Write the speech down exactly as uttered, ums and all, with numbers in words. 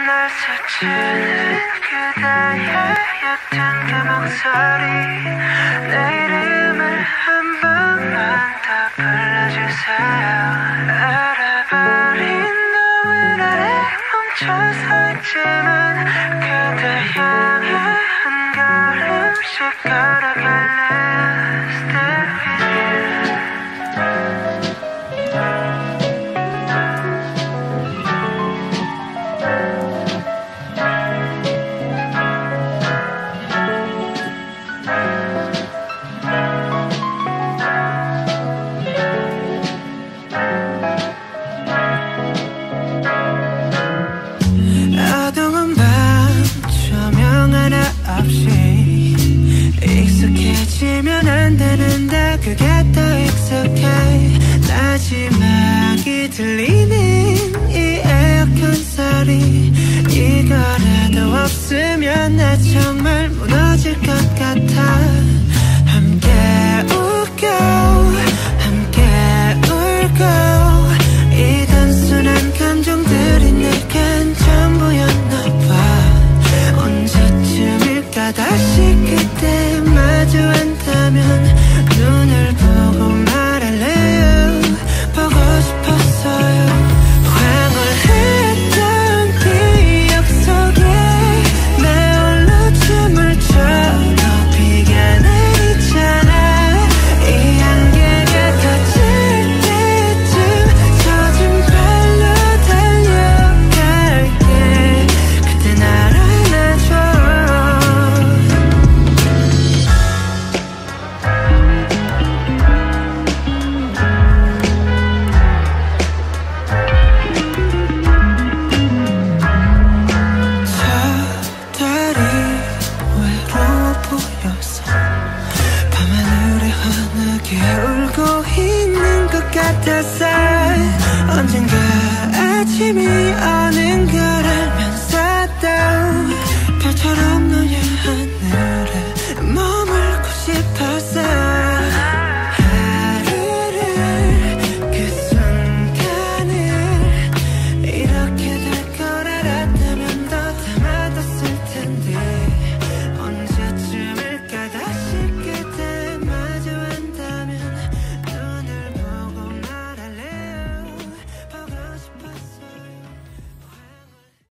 날 스치는 그대의 옅은 그 목소리 내 이름을 한 번만 더 불러주세요. 알아버린 너의 나를 멈춰서 있지만 그대 향해 한 걸음씩 걸어갈래. Stay with you. 어두운 밤 조명 하나 없이 익숙해지면 안 되는데 그게 더 익숙해. 마지막이 들리는 이 에어컨 소리 이거라도 없으면 나 정말 무너질 것 같아. 함께 웃고 함께 울고 이 단순한 감정들이 내겐 전부였나 봐. 언제쯤일까 다시 그때 마주한다면 눈을 보고 말할래요. 보고 싶었어요. 황홀했던 기억 속에 나 홀로 춤을 춰도 비가 내리잖아. 이 안개가 터질 때쯤 젖은 발로 달려갈게. 그때 날 안아줘. 저달이 외로워 보여서 밤하늘에 환하게 울고 있는 것 같았어. 언젠가 아침이 오는 걸 알면서도 별처럼